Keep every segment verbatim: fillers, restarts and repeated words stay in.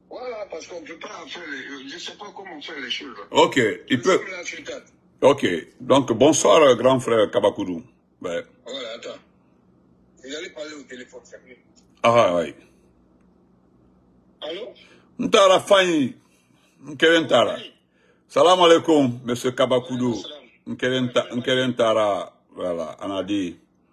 Voilà, parce qu'on ne peut pas faire les... Je ne sais pas comment faire les choses. Ok, il peut... Ok, donc bonsoir grand frère Kabakoudou. Ouais. Voilà, attends. Vous allez parler au téléphone, c'est mieux. Ah oui. Allô? Ntara Fanyi, Nkerentara. Salam alaikum, monsieur Kabakoudou. Nkerentara, voilà, on a dit.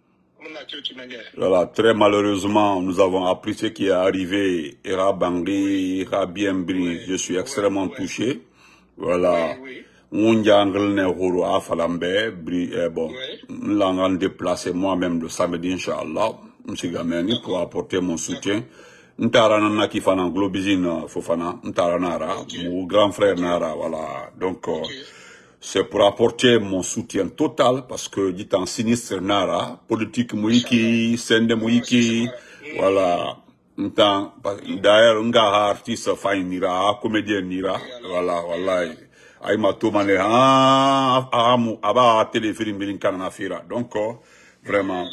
Voilà, très malheureusement, nous avons appris ce qui est arrivé. Ira Bangui, Ira Bienbri, je suis extrêmement touché. Voilà. Moundiangle ne horo a falambe, bri, eh, bon, l'angan déplacé moi-même le samedi, Inch'Allah, monsieur Gameni, pour apporter mon soutien. Ntara na ki fana globizine fofana, Ntara nara, mon grand frère nara, voilà. Donc, euh, c'est pour apporter mon soutien total, parce que, dit en sinistre nara, politique mouiki, sende mouiki, voilà. D'ailleurs, un gars artiste fain nira, comédien nira, voilà, voilà. Aïma Tomane, ah, ah, aba téléfilm bilinkana fira. Donc, vraiment,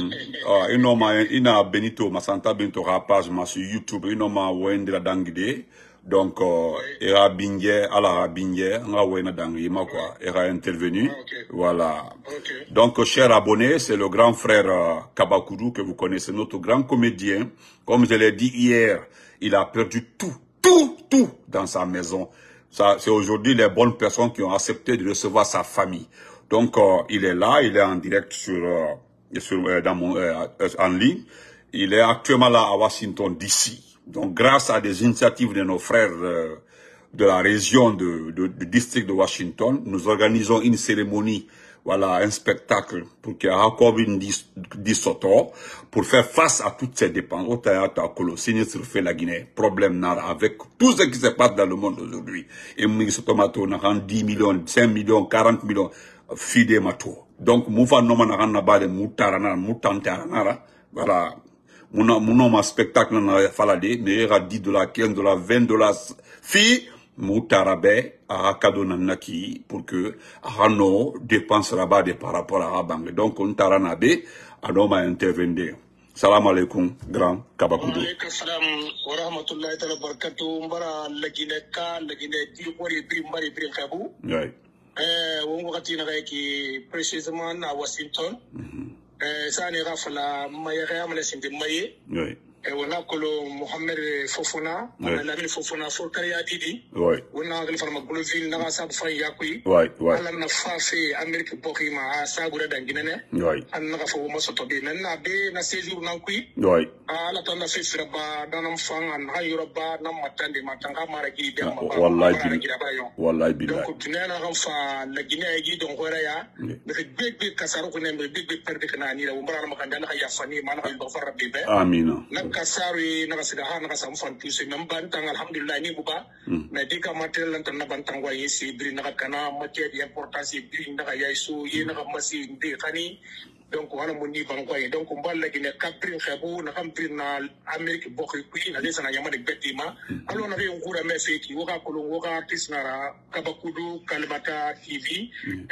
il n'a ina Benito, Masanta Benito rapage, ma sur YouTube, il n'a wendra dangide. Donc, il a bingé, ala bingé, on a wena dangi, ma quoi, il a intervenu. Voilà. Donc, cher abonné, c'est le grand frère Kabakoudou que vous connaissez, notre grand comédien. Comme je l'ai dit hier, il a perdu tout, tout, tout dans sa maison. C'est aujourd'hui les bonnes personnes qui ont accepté de recevoir sa famille. Donc, euh, il est là, il est en direct sur, euh, sur euh, dans mon, euh, en ligne. Il est actuellement là à Washington, D C. Donc, grâce à des initiatives de nos frères euh, de la région de, de, du district de Washington, nous organisons une cérémonie, voilà, un spectacle pour qu'il y ait encore une dissoto pour faire face à toutes ces dépenses. Au théâtre, sinistre fait la Guinée, problème nara avec tout ce qui se passe dans le monde aujourd'hui. Et Mingisotomato n'a rendu dix millions, cinq millions, quarante millions, fidé mato. Donc, moufa noma n'a rendu bale moutarana, moutantarana, voilà. Mon nom spectacle n'a falade, mais il y a dix dollars, quinze dollars, vingt dollars, fi, moutarabe, à kadona naki, pour que, à nos dépenses rabat par rapport à Abang. Donc, on taranabe, à nos ma intervenir. Salam alaikum, grand Kabakoudou. Alaikum salam, wa rahmatullahi wa barakatuh, mbara, lagineka, lagineka, di wari, bri, mbari, bri, khabou. Oui. Eh, on va dire qui, précisément, à Washington. Ça n'est pas la meilleure amélioration de Maye. Oui. Et on a que Mohamed Fofona, on a la Fofona Forcaria Didi. Oui. On a le pharma Golovin, Nagasa Fayakui. Oui, oui. On a fait Amérique Pokima, Sagura d'Anguinene. Oui. On a fait Mosotobi. On a fait un séjour Nankui. Oui. À la tanda fait Siraba, dans un fang, en Hayuraba, Namatan de Matanga Maragi, Wallahi Wallahi Billah. Donc, tu n'as pas fait la Guinée, donc, Horaya. Mais big big Kasaro, big big Perdicani, on va Makandana Yafani, Mana, Bofara Bibe. Amina. Nakasari, Nakasidaha, Nakasam Fantus, Nambantang, Alhamdulillah, Nibuba, Medica Material and Nabantangwa, Yesi, Brinakana, Matia, importance, Brin Nakayasu, Yenamasi, Dekani. Donc, on a mon niveau. Donc, on va les capter, on a compris na Amérique beaucoup plus, na des années de bâtiment. Alors, on avait un cours à mes filles qui aura colonga artiste na Kabakoudou, Kalbata T V,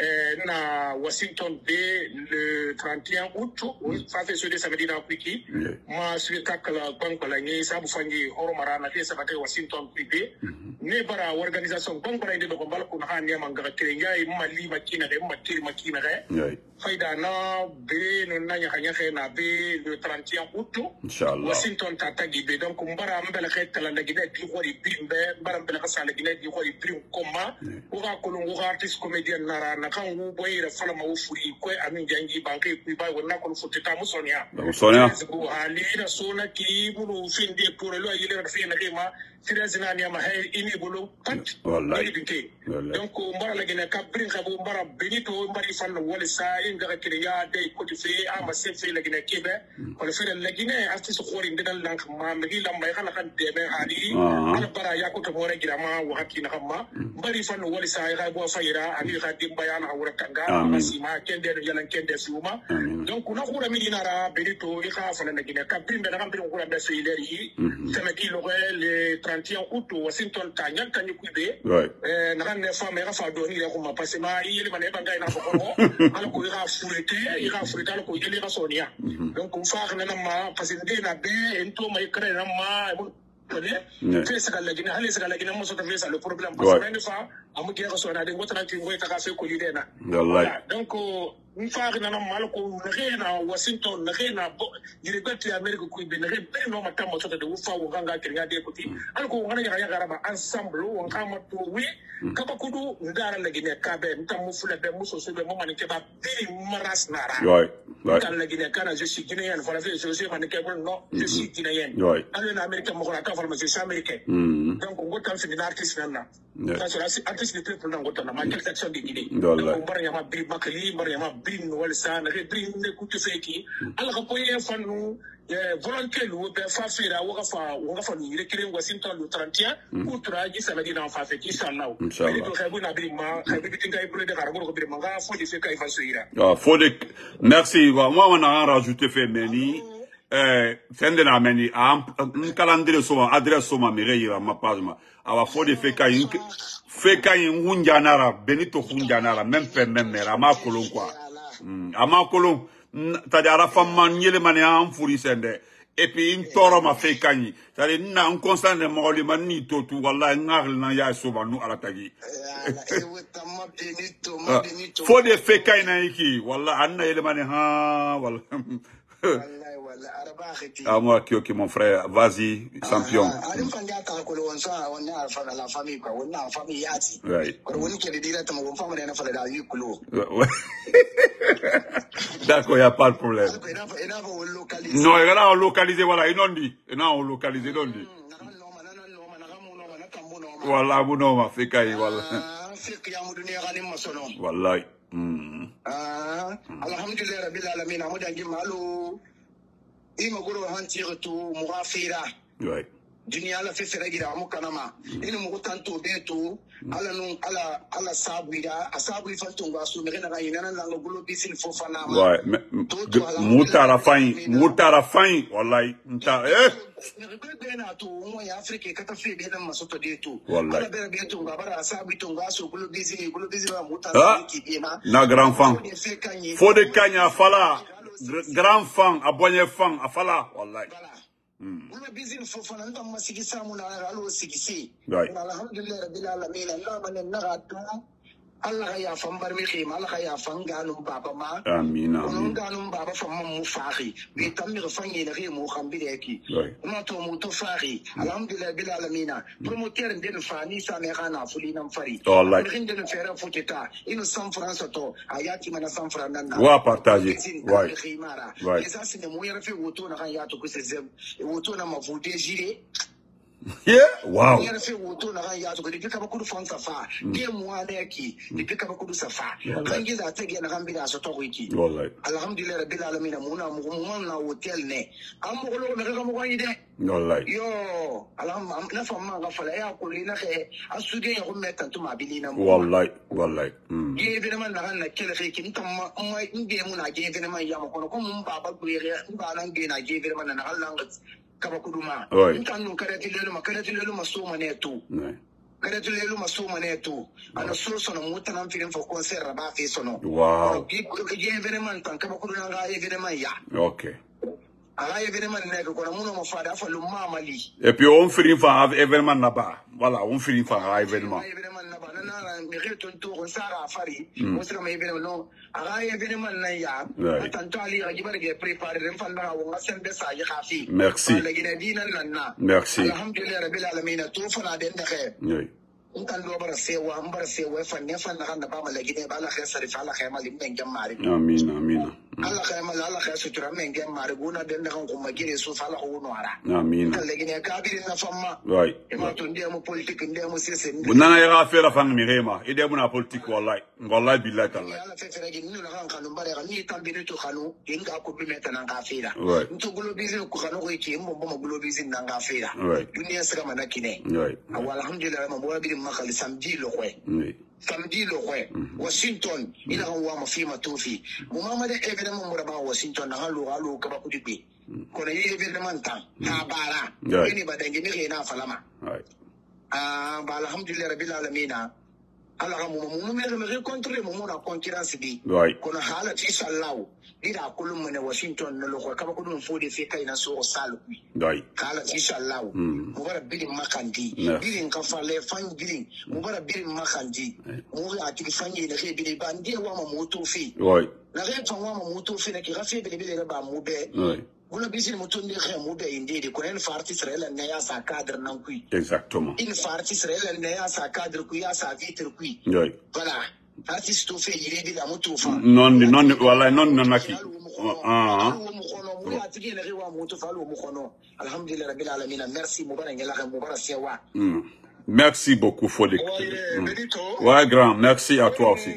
na Washington Day le trente et un août. Ça fait ce des samedis d'Afrique. Moi, je suis kakala banque la nier, ça vous fangi horomara na fait ça va Washington privé. Ne bara organisation banque la idée de combat qu'on a nié mangara Kenya et Mali makina de Makiri makina de. Faïda na be no na nyanya na be le trente et un août. Inshallah. Washington tata gibe donc mbara mbela kheta la gine di khori bimbe mbara mbela khasa la gine di khori prim koma uga kolongo artiste comédien nara na kan wu boyira fala ma wufuri ko amin jangi banke ku ba wona ko foteta mu sonia sonia ko ali na sona ki bulu finde pour lo yile na fina kema tirezina ni ma hay ini bulu pat wallahi donc mbara la gine ka brin khabo mbara benito mbari fan wala sa inga kiriya dai ko fe ama se fe la gine kebe ko le fe la gine artiste khori ndal lank ma magi la may xala kan debe ali ala bara ya ko to hore girama wa hakina kamma mbari fan wala sa ay bo fayira ani khadim bayana awra kanga masima kende do yalan kende suma donc na khura mi dinara benito i kha fa la gine ka brin da ngam ko da fe leri samedi lo le trente et un août Washington tanya kan ku be euh na kan ne fa me fa do ni ko ma parce ma yele mané bangay na ko ko ala ko ira furete ira furete ala ko yele ga sonia donc on fa na ma parce que na be ento may kare na ma connaît fait ça la guinée allez ça la guinée moi ça fait ça le problème parce que une fois amu guerre so na de ngota ki ngoy ta ka fe ko lidena donc une fois na mal ko na Washington na directeur Amérique ko be na be no mata mo de ufa wo ganga kirga de ko ti al ko ngana ya garaba ensemble wo ngama to wi kaba kudu ngara la guinée ka be ntam mu fula be mu so so be mo man ke ba bi maras nara kan la guinée kana je suis guinéen voilà je suis man ke non je suis guinéen alors l'Amérique mo ko ta formation je suis américain donc on gotan fi artiste na parce que artiste le peuple na gotan ma quelle section de Guinée donc on bar yama bi makali bar yama bi wal sa na bi ne ku te feki ala ko ye fanu volonté lu be fa fira wo ga fa wo ga fa ni rekire Washington le trente et un pour traji ça va dire en fa feki inshallah mais to xebu na bi ma xebu bi tinga ibro de xara ko bi ma ga fo di fe kay fa soira ah faut de merci moi on a rajouté fait meni eh sende na meni am calendrier so adresse so ma mere ira ma page ma awa fo de fe kay fe kay hunjanara benito hunjanara même pe même mera ma kolon quoi ama kolon tadara femme nyele mane am furi sende et puis une toro ma fe kany tadi na on constant de moli mani to tu wallahi ngal na ya so ba nu ala tagi fo de fe kay na iki wallahi anna yele mane ha wallahi ah moi qui ok mon frère vas-y champion d'accord y a pas de problème non il va localiser voilà il non dit non on localiser non dit voilà vous non ma fait kai voilà wallahi ah alhamdulillah rabbil alamin amudangi malu ima guru hantir tu mughafira ouais dunia la fe feragira mu kanama ina mu tanto betu ala nun ala ala sabira asabu fanto ngasu me na ina nan la gulu bisin fofana ma ouais mutara fain mutara fain wallahi nta eh na tu mo ya afrika kata fe be nan masoto de tu wallahi ala be be tu ngabara asabu tu ngasu gulu bisin gulu bisin ma mutara ki bima na grand fan fo de kanya fala grand fan abonye fan afala wallahi Una bizin fofana nda masigi samu na alo sigisi. Right. Alhamdulillah rabbil alamin Allah man nagatu Allah ya fambar mi khima Allah ya fanganu baba ma. Amin amin. Nganu baba famma mu faxi. Bi tammi fangi na khimu khambire ki. Uma to mu to faxi. Alhamdulillah rabbil alamin. Promoteur den fani sa me khana fulina mfari. Wallahi. Khinde no fera foteta. Ino San France to ayati mana San France nana. Wa partager. Ouais. Ouais. Ça c'est mo yara fi woto na kan ya to kusezem. Woto na mavude jire. Yeah, wow. Yara fi woto na kan ya to depuis kaba kudu fansa fa. Ke mo ane ki depuis kaba kudu safa. Kan giza tege na kan bida so to wiki. Wallahi. Alhamdulillah rabbil alamin mo na mo mo na hotel ne. Am mo lo na ka mo ko ide. Wallahi. Yo, alham na fama ga fala ya ko na ke asuge ya ko meta to mabili na mo. Wallahi, wallahi. Mm. Ge evenement na kan na kele ke kin tam ma inde mu na ge evenement ya mo ko ko mun baba ku yere ba nan ge na ge evenement na Allah ga kaba kuduma ntan kare tilelu ma kare tilelu ma so mane to kare tilelu ma so mane to ana so so no mutanan filin fo concert ba fe so no wow ge evenement tan kaba kuduna ga evenement ya okay ala evenement ne ko na muno mo fada fa lu mamali et puis on finit par événement là-bas voilà on finit par événement événement là-bas na mi reton to ko sara fari mo sera me événement no ala événement na ya tanto ali ga jibar ge préparer ren fa na wo ngasen be sa yi khafi merci merci alhamdulillah rabbil alamin to fa na den de khair ntan do bara sewa mbara sewa fa ne fa na kan ba malagine ba la khair sarif ala khair malim ben jamari amin amin Allah khair mal Allah khair sutura men jamari guna den de kan ko magire su fa la ko no ara amin malagine ka bi na famma right ima to ndiye mo politique ndiye mo sese nana ya fa la fang mi rema ide mo na politique wallahi wallahi billahi taala ala fe fere gi nuna kan kanu bare ga ni tambi to kanu inga ko bi meta nan ka fira nto globalization ko kanu ko ki mo mo globalization nan ka fira duniya sira manakine alhamdulillah mo wabi makali samedi lo kwe samedi lo kwe Washington ila wa mafima tofi mo mama de événement mo raba Washington na halu halu ka ba kudibe ko na yi événement tan ta bara ni ba dangi ni na falama ah ba alhamdulillah rabbil alamin alors mon me rencontrer mon la concurrence bi ouais kono hala inshallah dira kulum mene Washington no ko kaba ko dum fode fe kayna so sal bi ouais hala inshallah mo bara biri makandi biri ka fale fan biri mo bara biri makandi mo ya ti fanyi ne ke biri bandi wa ma moto fi ouais la re fa wa ma moto fi ne ki rafi biri biri ba mo be ouais Una bisi mutum ne kai mu da inde da ko en farti Israel ne ya sa cadre nan ku exactement in farti Israel ne ya sa cadre ku ya sa vitre ku oui voilà artiste to fe yire di da mutu fa non non wallahi non nanaki ah mu ya tigi ne riwa mutu fa lu mu kono alhamdulillah rabbil alamin merci mubarak yalla mubarak sewa merci beaucoup Fodé ouais grand merci à toi aussi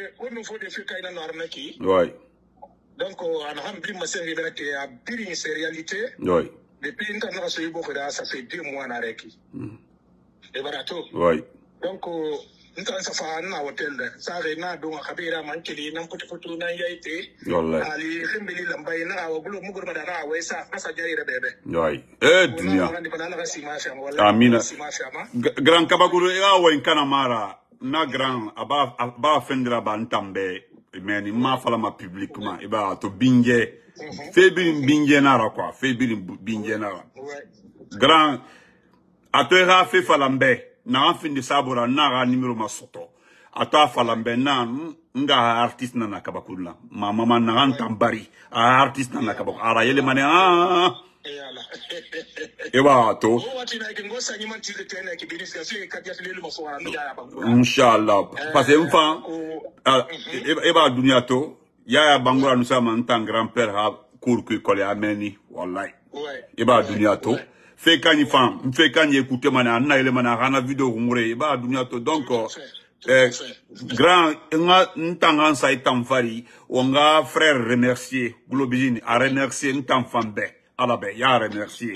ouais donc on a rempli ma série de la pire réalité oui depuis une année ça beaucoup là ça fait deux mois na reki et barato oui donc ntan sa fa na hotel ça rena donc kabira man kili nan putu putu nan yaite wallahi ali khimbili lambay na wa bulu mugur badana wa sa asa jaira bebe oui eh dunia amina grand kabaguru ya wa inkana mara na grand aba aba fendra bantambe mais ma fala ma publiquement et bah to binge febri binge nara quoi febri binge nara grand atoira fe falambe na fin de sabora nara numéro masoto atoa falambe na nga artiste na nakabakula ma mama na antambari artiste na nakabak ara yele mane ah et bah to inshallah parce que enfin et bah dunia to ya bangura nous sommes en tant grand-père ha cour que collé ameni wallahi et bah dunia to fait quand il femme fait quand il écoute mana na ile mana rana vidéo ngure et bah dunia to donc eh grand nga ntanga sa itamfari onga frère remercier globine a remercier ntamfambe ala be ya remercier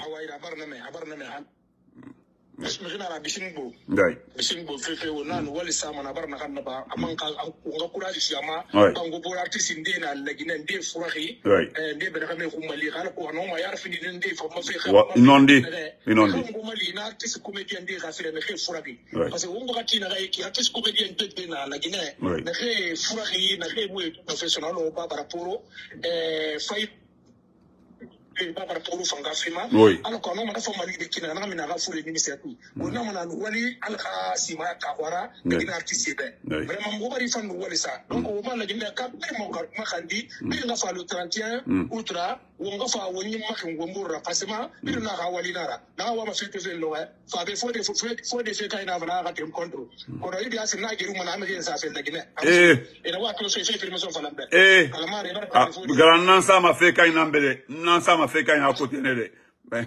Bismillah bisingbo dai bisingbo fefe wona no wali sama na barna kan ba amanka nga kuraji siama bango bo artiste ndina lagina ndi furahi eh ndi be kame ko mali kala ko no ma yar fini ndi fa ma fe wa inondi inondi ko mali na artiste comédien ndi ka fere me fe furahi parce que wongo katina ga ki artiste comédien tete na lagina na ke furahi na ke bo professionnel o ba rapport eh fay pas par rapport au fangafima alors qu'on a fait mal de kina na mina ga fure ni setu ona mana wali alka sima ka wara ni artiste be vraiment mo bari fan wali sa donc o ma la jinda ka be mo ka makandi bi nga fa le trente et un outra wo nga fa woni makin gombura fasima bi na ga wali nara na wa ma fete vel lo fa be fo de fo fo de fe kay na na ga tem contre ko do ibi asin na giru mana amé sa fel dagine eh et na wa ko se fe firme so fa lambe eh grand nan sa ma fe kay na mbele nan sa ma fait quand il a côté nele ben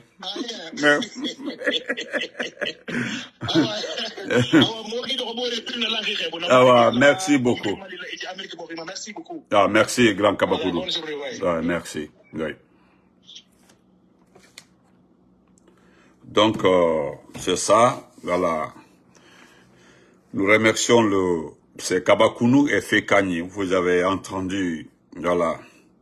ah merci beaucoup ah merci grand Kabakoulou ah merci oui. Donc euh, c'est ça voilà nous remercions le c'est Kabakoulou et Fekani vous avez entendu voilà.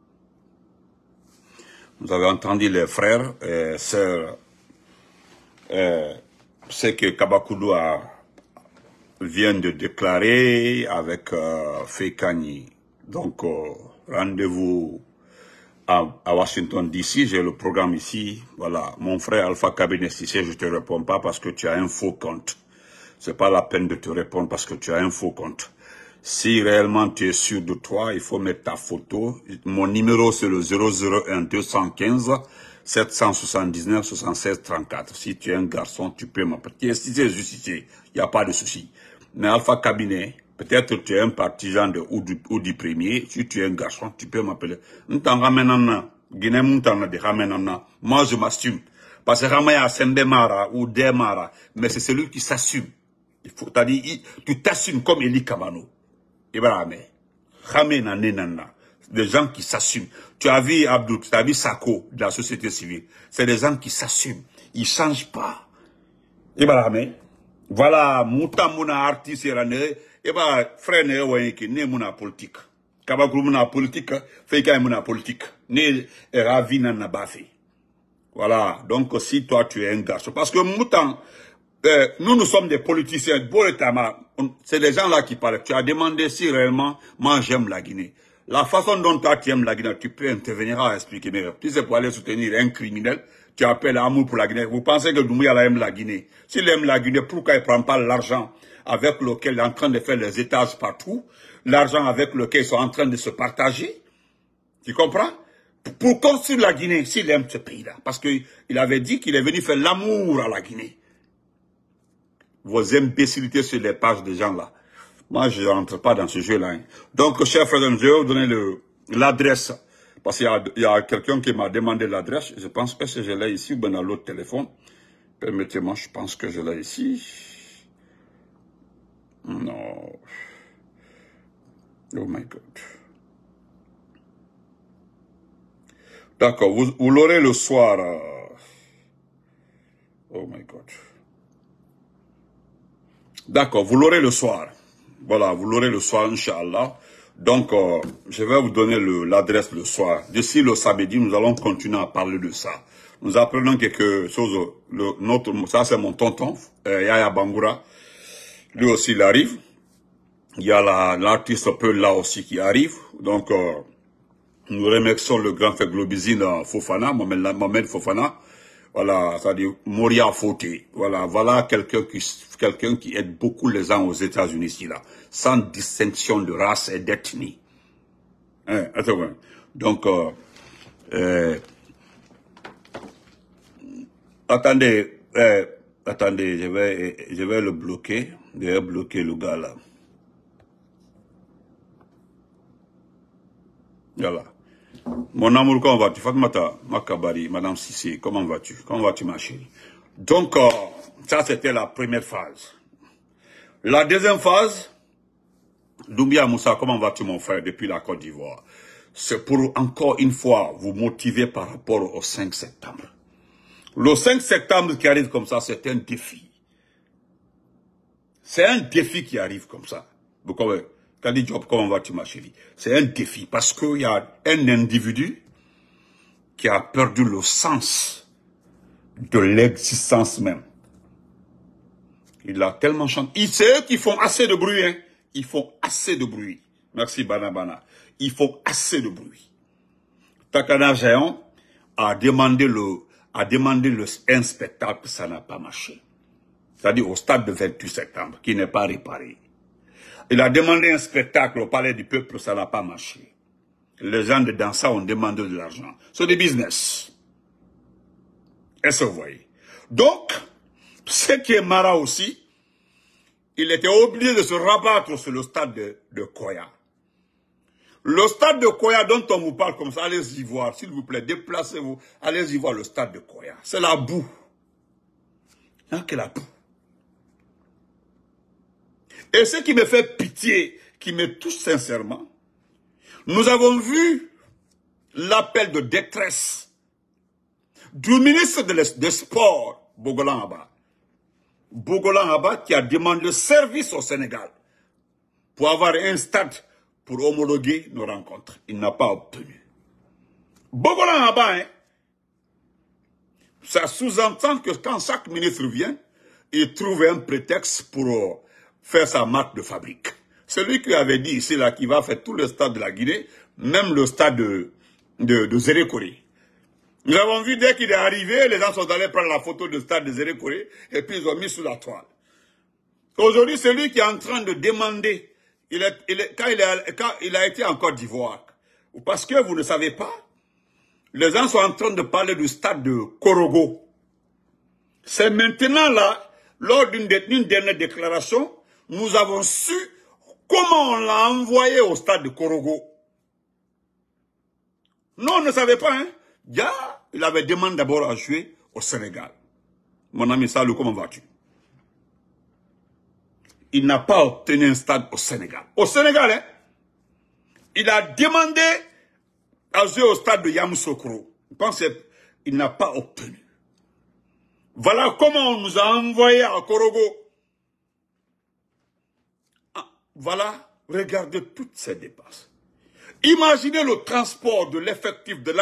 Vous avez entendu les frères et sœurs, euh, ce que Kabakoulou a, vient de déclarer avec euh, Fekani. Donc, euh, rendez-vous à, à Washington D C, j'ai le programme ici. Voilà, mon frère Alpha Cabinet Cissé, je te réponds pas parce que tu as un faux compte. C'est pas la peine de te répondre parce que tu as un faux compte. Si réellement tu es sûr de toi, il faut mettre ta photo. Mon numéro c'est le zéro zéro un deux cent quinze sept cent soixante-dix-neuf soixante-seize trente-quatre. Si tu es un garçon, tu peux m'appeler. Si tu es justifié, il n'y a pas de souci. Mais Alpha Cabinet, peut-être tu es un partisan de ou du, ou du premier. Si tu es un garçon, tu peux m'appeler. Moi je m'assume. Parce que Ramaya Sembemara ou Demara, mais c'est celui qui s'assume. Il faut, t'as dit, tu t'assumes comme Eli Kamano. Ibrahim, des gens qui s'assument. Tu as vu Abdou, tu as vu Sako de la société civile. C'est des gens qui s'assument. Ils ne changent pas. Ibrahim, voilà, Mouta Mouna artiste, et bah, frère, ne mouna politique. Kabakoulou mouna politique, Feka mouna politique. Ne Ravina n'a pas fait. Voilà, donc si toi tu es un garçon. Parce que Moutan, euh, nous, nous sommes des politiciens. C'est les gens là qui parlent. Tu as demandé si réellement, moi j'aime la Guinée. La façon dont toi tu aimes la Guinée, tu peux intervenir à expliquer. Mais si c'est pour aller soutenir un criminel, tu appelles amour pour la Guinée. Vous pensez que Doumbouya aime la Guinée? S'il aime la Guinée, pourquoi il ne prend pas l'argent avec lequel il est en train de faire les étages partout, l'argent avec lequel ils sont en train de se partager? Tu comprends? Pour construire la Guinée, s'il aime ce pays-là. Parce qu'il avait dit qu'il est venu faire l'amour à la Guinée. Vos imbécilités sur les pages des gens là. Moi, je ne rentre pas dans ce jeu-là. Hein. Donc, chers frères, je vais vous donner l'adresse. Parce qu'il y a, a quelqu'un qui m'a demandé l'adresse. Je pense que je l'ai ici ou bien dans l'autre téléphone. Permettez-moi, je pense que je l'ai ici. Non. Oh my God. D'accord, vous, vous l'aurez le soir. Euh... Oh my God. D'accord, vous l'aurez le soir. Voilà, vous l'aurez le soir, Inch'Allah. Donc, euh, je vais vous donner l'adresse le, le soir. D'ici le samedi, nous allons continuer à parler de ça. Nous apprenons quelque chose. Le, notre, ça, c'est mon tonton, euh, Yaya Bangoura. Lui aussi, il arrive. Il y a l'artiste Peul là aussi qui arrive. Donc, euh, nous remercions le grand frère Globizine Fofana, Mohamed Fofana. Voilà, c'est-à-dire Moria Fauté. Voilà, voilà quelqu'un qui, quelqu'un qui aide beaucoup les gens aux États-Unis ici là, sans distinction de race et d'ethnie. Hein, donc, euh, euh, attendez, euh, attendez, je vais, je vais le bloquer, je vais bloquer le gars là. Voilà. Mon amour, comment vas-tu? Fatmata Makabari, Madame Sissi, comment vas-tu? Comment vas-tu, ma chérie? Donc, euh, ça, c'était la première phase. La deuxième phase, Doumbouya Moussa, comment vas-tu, mon frère, depuis la Côte d'Ivoire? C'est pour, encore une fois, vous motiver par rapport au cinq septembre. Le cinq septembre qui arrive comme ça, c'est un défi. C'est un défi qui arrive comme ça. Vous comprenez? Kadi Job, comment vas-tu, ma chérie? C'est un défi parce qu'il y a un individu qui a perdu le sens de l'existence même. Il a tellement chanté. C'est eux qui font assez de bruit. Hein. Ils font assez de bruit. Merci, Bana Bana. Ils font assez de bruit. Takana Géant a demandé, le, a demandé le, un spectacle, ça n'a pas marché. C'est-à-dire au stade de vingt-huit septembre, qui n'est pas réparé. Il a demandé un spectacle au Palais du Peuple, ça n'a pas marché. Les gens de dans ça ont demandé de l'argent. C'est du business. Est-ce que vous voyez? Donc, ce qui est marrant aussi, il était obligé de se rabattre sur le stade de, de Koya. Le stade de Koya dont on vous parle comme ça, allez-y voir, s'il vous plaît, déplacez-vous, allez-y voir le stade de Koya. C'est la boue. Hein, que la boue. Et ce qui me fait pitié, qui me touche sincèrement, nous avons vu l'appel de détresse du ministre de, de Sport, Bogolan Abba. Bogolan Abba qui a demandé service au Sénégal pour avoir un stade pour homologuer nos rencontres. Il n'a pas obtenu. Bogolan Abba, hein, ça sous-entend que quand chaque ministre vient, il trouve un prétexte pour faire sa marque de fabrique. Celui qui avait dit ici là qu'il va faire tout le stade de la Guinée, même le stade de, de, de Zérékoré. Nous avons vu dès qu'il est arrivé, les gens sont allés prendre la photo du stade de Zérékoré et puis ils ont mis sous la toile. Aujourd'hui, c'est lui qui est en train de demander, il est, il est, quand, il est, quand il a été en Côte d'Ivoire, parce que vous ne savez pas, les gens sont en train de parler du stade de Korogo. C'est maintenant là, lors d'une dernière déclaration, nous avons su comment on l'a envoyé au stade de Korogo. Non, on ne savait pas, hein. Ya, il avait demandé d'abord à jouer au Sénégal. Mon ami Salou, comment vas-tu? Il n'a pas obtenu un stade au Sénégal. Au Sénégal, hein. Il a demandé à jouer au stade de Yamoussoukro. Je pense qu'il n'a pas obtenu. Voilà comment on nous a envoyé à Korogo. Voilà, regardez toutes ces dépenses. Imaginez le transport de l'effectif de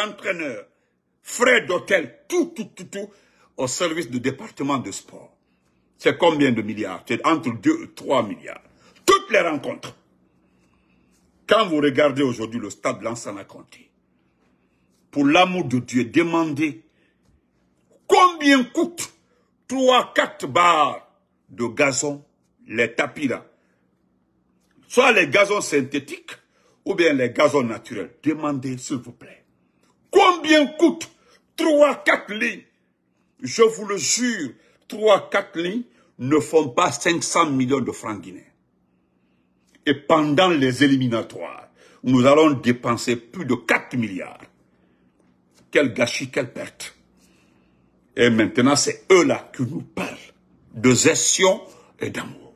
C'est combien de milliards? C'est entre deux et trois milliards. Toutes les rencontres. Quand vous regardez aujourd'hui le stade de Lansana Conté, pour l'amour de Dieu, demandez combien coûte trois quatre barres de gazon, les tapis là. Soit les gazons synthétiques ou bien les gazons naturels. Demandez s'il vous plaît. Combien coûte trois quatre lignes? Je vous le jure, trois quatre lignes ne font pas cinq cents millions de francs guinéens. Et pendant les éliminatoires, nous allons dépenser plus de quatre milliards. Quel gâchis, quelle perte. Et maintenant, c'est eux-là qui nous parlent de gestion et d'amour.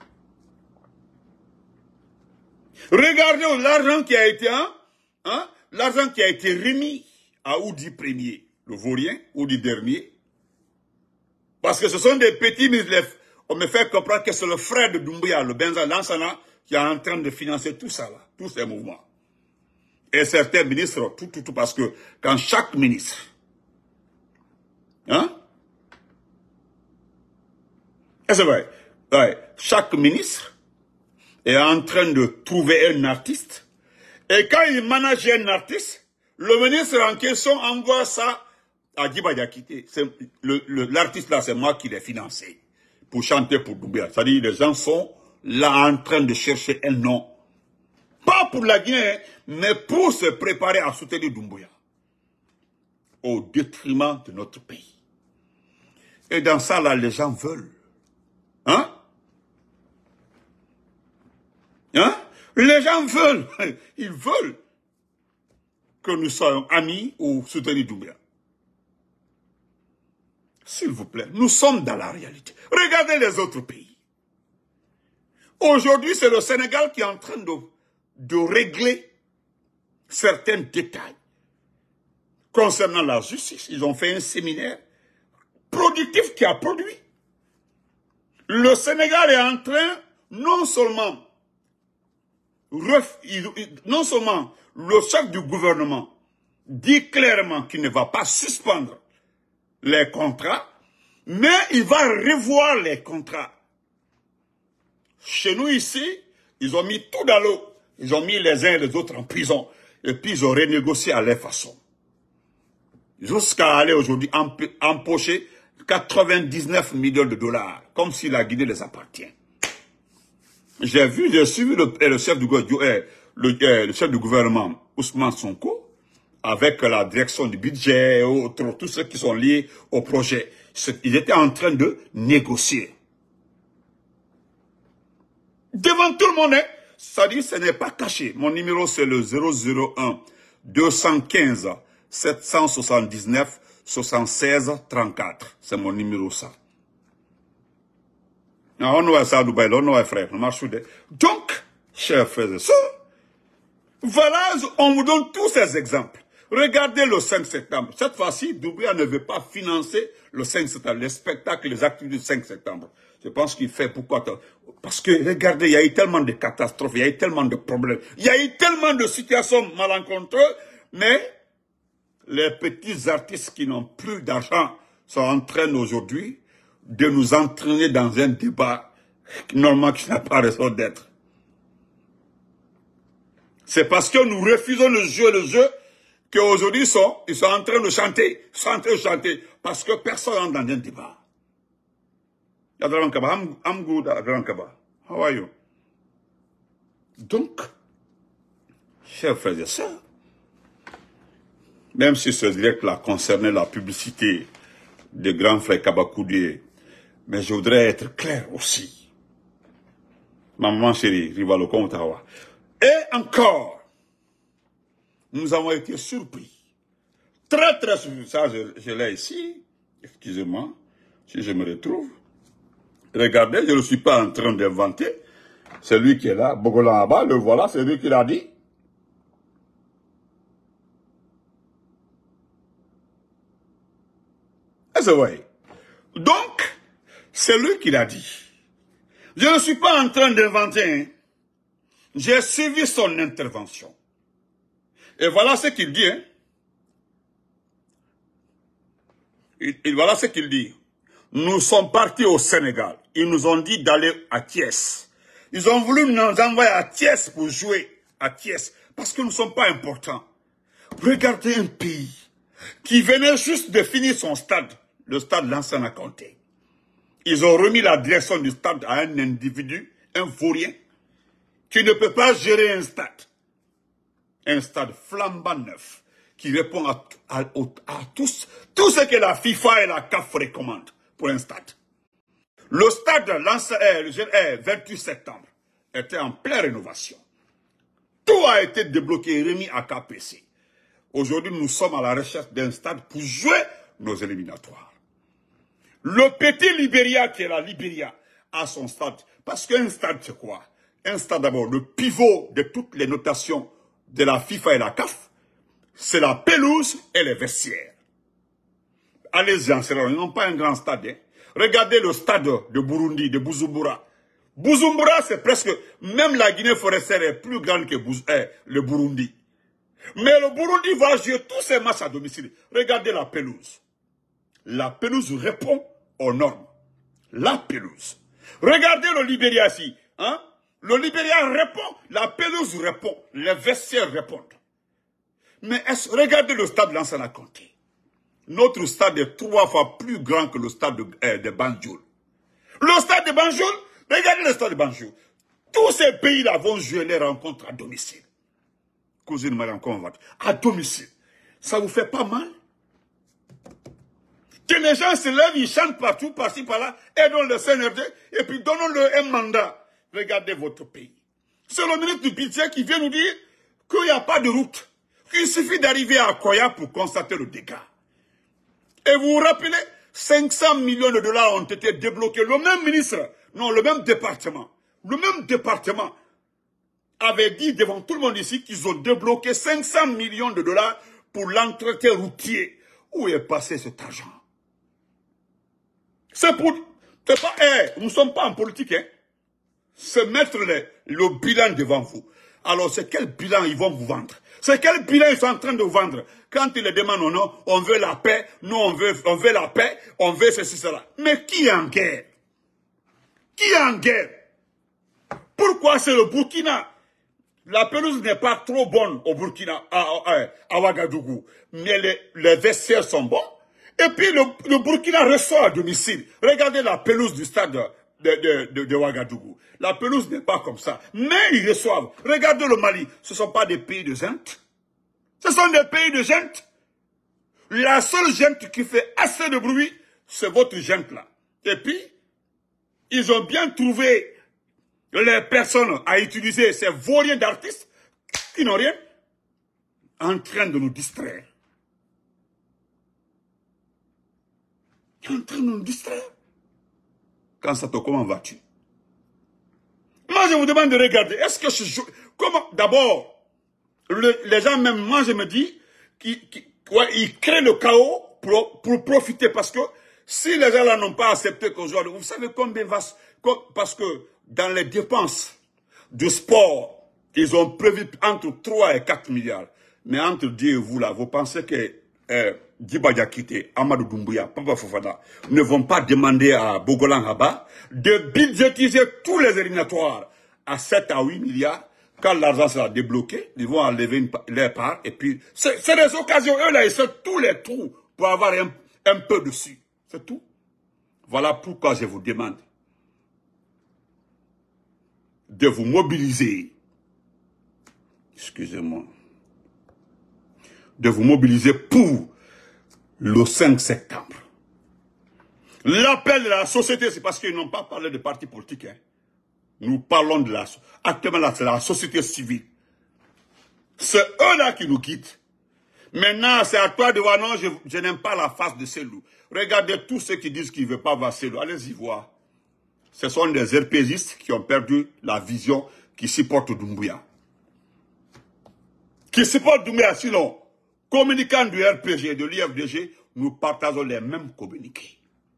Regardez l'argent qui a été, hein, hein, l'argent qui a été remis à Oudi premier, le vaurien, Oudi dernier. Parce que ce sont des petits ministres. On me fait comprendre que c'est le frère de Doumbouya, le Benza Lansana, qui est en train de financer tout ça, là, tous ces mouvements. Et certains ministres, tout, tout, tout, parce que quand chaque ministre, hein, et c'est vrai, ouais, chaque ministre est en train de trouver un artiste, et quand il manage un artiste, le ministre en question envoie ça à Djiba Diakité. L'artiste là, c'est moi qui l'ai financé pour chanter pour Doumbouya. C'est-à-dire les gens sont là en train de chercher un nom. Pas pour la Guinée, mais pour se préparer à soutenir Doumbouya. Au détriment de notre pays. Et dans ça, là, les gens veulent. Hein? Hein? Les gens veulent. Ils veulent que nous soyons amis ou soutenir Doumbouya. S'il vous plaît, nous sommes dans la réalité. Regardez les autres pays. Aujourd'hui, c'est le Sénégal qui est en train de, de régler certains détails. Concernant la justice, ils ont fait un séminaire productif qui a produit. Le Sénégal est en train, non seulement, non seulement le chef du gouvernement dit clairement qu'il ne va pas suspendre les contrats, mais il va revoir les contrats. Chez nous ici, ils ont mis tout dans l'eau. Ils ont mis les uns et les autres en prison. Et puis ils ont renégocié à leur façon. Jusqu'à aller aujourd'hui empocher quatre-vingt-dix-neuf millions de dollars. Comme si la Guinée les appartient. J'ai vu, j'ai suivi le, le, chef du, le, le chef du gouvernement, Ousmane Sonko, avec la direction du budget, et autres, tous ceux qui sont liés au projet. Ils étaient en train de négocier. Devant tout le monde, hein, ça dit, ce n'est pas caché. Mon numéro, c'est le zéro zéro un deux cent quinze sept cent soixante-dix-neuf soixante-seize trente-quatre. C'est mon numéro, ça. Donc, chers frères et sœurs, voilà, on vous donne tous ces exemples. Regardez le cinq septembre. Cette fois-ci, Doumbouya ne veut pas financer le cinq septembre, les spectacles, les activités du cinq septembre. Je pense qu'il fait pourquoi? Parce que, regardez, il y a eu tellement de catastrophes, il y a eu tellement de problèmes, il y a eu tellement de situations malencontreuses, mais les petits artistes qui n'ont plus d'argent sont en train aujourd'hui de nous entraîner dans un débat normalement qui n'a pas raison d'être. C'est parce que nous refusons le jeu, le jeu, qu'aujourd'hui ils sont, ils sont en train de chanter, ils sont en train de chanter, parce que personne n'entre dans un débat. I'm, I'm good, Adrankaba. How are you? Donc, chers frères et sœurs, même si ce direct-là concernait la publicité des grands frères Kabakoudé, mais je voudrais être clair aussi. Maman chérie, Rivalo Kontawa. Et encore, nous avons été surpris. Très très surpris. Ça, je, je l'ai ici. Excusez-moi, si je me retrouve. Regardez, je ne suis pas en train d'inventer. C'est lui qui est là, Bogolan Abba, le voilà, c'est lui qui l'a dit. Et c'est vrai. Donc, c'est lui qui l'a dit. Je ne suis pas en train d'inventer. Hein. J'ai suivi son intervention. Et voilà ce qu'il dit. Hein. Et, et voilà ce qu'il dit. nous sommes partis au Sénégal. Ils nous ont dit d'aller à Thiès. Ils ont voulu nous envoyer à Thiès pour jouer à Thiès. Parce que nous ne sommes pas importants. Regardez un pays qui venait juste de finir son stade, le stade Lansana Conté. Ils ont remis la direction du stade à un individu, un vaurien, qui ne peut pas gérer un stade. Un stade flambant neuf, qui répond à, à, à tous, tout ce que la FIFA et la C A F recommandent pour un stade. Le stade Lansana, le vingt-huit septembre, était en pleine rénovation. Tout a été débloqué et remis à K P C. Aujourd'hui, nous sommes à la recherche d'un stade pour jouer nos éliminatoires. Le petit Libéria, qui est la Libéria, a son stade. Parce qu'un stade, c'est quoi? Un stade d'abord, le pivot de toutes les notations de la FIFA et la C A F, c'est la pelouse et les vestiaires. Allez-y en Sierra Leone, ils n'ont pas un grand stade. Hein. Regardez le stade de Burundi, de Bujumbura. Bujumbura, c'est presque, même la Guinée forestière est plus grande que Buz, eh, le Burundi. Mais le Burundi va jouer tous ses matchs à domicile. Regardez la pelouse. La pelouse répond aux normes. La pelouse. Regardez le Libéria ici. Hein? Le Libéria répond, la pelouse répond, les vestiaires répondent. Mais regardez le stade Lansana Conté. Notre stade est trois fois plus grand que le stade de, eh, de Banjul. Le stade de Banjul, regardez le stade de Banjul. Tous ces pays-là vont jouer les rencontres à domicile. Cousine Madame Convat, à domicile. Ça vous fait pas mal? Que les gens se lèvent, ils chantent partout, par-ci, par-là, aidons le C N R D, et puis donnons-le un mandat. Regardez votre pays. C'est le ministre du budget qui vient nous dire qu'il n'y a pas de route. Qu'il suffit d'arriver à Koya pour constater le dégât. Et vous vous rappelez, cinq cents millions de dollars ont été débloqués. Le même ministre, non, le même département, le même département avait dit devant tout le monde ici qu'ils ont débloqué cinq cents millions de dollars pour l'entretien routier. Où est passé cet argent? C'est pour... C'est pas... Eh, nous ne sommes pas en politique, hein. C'est mettre le, le bilan devant vous. Alors, c'est quel bilan ils vont vous vendre? C'est quel bilan ils sont en train de vous vendre? Quand ils les demandent, non, non, on veut la paix, nous on veut, on veut la paix, on veut ceci, cela. Mais qui est en guerre? Qui est en guerre? Pourquoi c'est le Burkina? La pelouse n'est pas trop bonne au Burkina, à, à, à Ouagadougou. Mais les, les vestiaires sont bons. Et puis le, le Burkina reçoit à domicile. Regardez la pelouse du stade de, de, de, de Ouagadougou. La pelouse n'est pas comme ça. Mais ils reçoivent. Regardez le Mali. Ce ne sont pas des pays de gente. Ce sont des pays de gente. La seule gente qui fait assez de bruit, c'est votre gente-là. Et puis, ils ont bien trouvé les personnes à utiliser ces vauriens d'artistes qui n'ont rien, en train de nous distraire. En train de nous distraire. Quand ça te, comment vas-tu? Moi, je vous demande de regarder. Est-ce que je joue? Comment? D'abord, le, les gens, même moi, je me dis, qu'ils qui, ouais, ils créent le chaos pour, pour profiter. Parce que si les gens là n'ont pas accepté qu'aujourd'hui, vous savez combien va. Parce que dans les dépenses de sport, ils ont prévu entre trois et quatre milliards. Mais entre Dieu et vous, là, vous pensez que euh, Djiba Diakité, Amadou Doumbouya, Papa Fofana ne vont pas demander à Bogolan Haba de budgétiser tous les éliminatoires à sept à huit milliards. Quand l'argent sera débloqué, ils vont enlever une, leur part. Et puis, c'est des occasions. Eux, là, ils sont tous les trous pour avoir un, un peu dessus. C'est tout. Voilà pourquoi je vous demande de vous mobiliser, excusez-moi, de vous mobiliser pour le cinq septembre. L'appel de la société, c'est parce qu'ils n'ont pas parlé de partis politiques. Hein. Nous parlons de la... Actuellement, c'est la société civile. C'est eux-là qui nous quittent. Maintenant, c'est à toi de voir, non, je, je n'aime pas la face de ces loups. Regardez tous ceux qui disent qu'ils ne veulent pas voir ces loups. Allez-y voir. Ce sont des RPGistes qui ont perdu la vision, qui supportent Doumbouya. Qui supportent Doumbouya, sinon, communiquant du R P G et de l'I F D G, nous partageons les mêmes communiqués.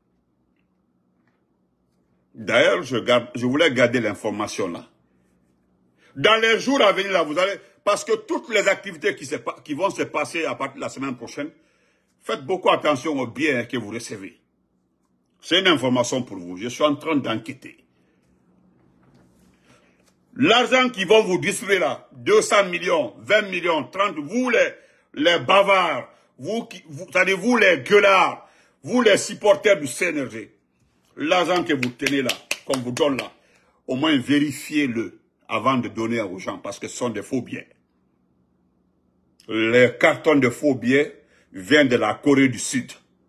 D'ailleurs, je, je voulais garder l'information là. Dans les jours à venir, là, vous allez... Parce que toutes les activités qui, se, qui vont se passer à partir de la semaine prochaine, faites beaucoup attention aux biens que vous recevez. C'est une information pour vous. Je suis en train d'enquêter. L'argent qu'ils vont vous distribuer là, deux cents millions, vingt millions, trente, vous les, les bavards, vous, vous, c'est-à-dire vous les gueulards, vous les supporters du C N R G, l'argent que vous tenez là, qu'on vous donne là, au moins vérifiez-le avant de donner aux gens, parce que ce sont des faux billets. Les cartons de faux billets viennent de la Corée du Sud.